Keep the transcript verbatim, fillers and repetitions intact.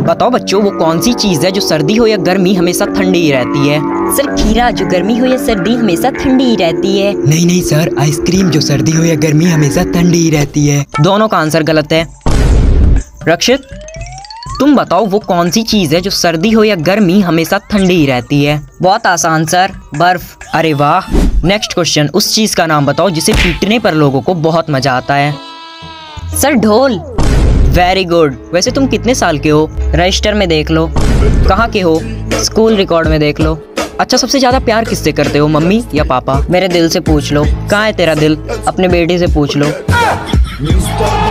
बताओ बच्चों, वो कौन सी चीज है जो सर्दी हो या गर्मी हमेशा ठंडी ही रहती है? सर खीरा, जो गर्मी हो या सर्दी हमेशा ठंडी ही रहती है। नहीं नहीं सर, आइसक्रीम, जो सर्दी हो या गर्मी हमेशा ठंडी ही रहती है। दोनों का आंसर गलत है। रक्षित, तुम बताओ वो कौन सी चीज है जो सर्दी हो या गर्मी हमेशा ठंडी ही रहती है? बहुत आसान सर, बर्फ। अरे वाह। नेक्स्ट क्वेश्चन, उस चीज का नाम बताओ जिसे पीटने पर लोगों को बहुत मजा आता है। सर ढोल। Very good. वैसे तुम कितने साल के हो? रजिस्टर में देख लो। कहाँ के हो? स्कूल रिकॉर्ड में देख लो। अच्छा, सबसे ज्यादा प्यार किससे करते हो, मम्मी या पापा? मेरे दिल से पूछ लो। कहाँ है तेरा दिल? अपने बेटे से पूछ लो।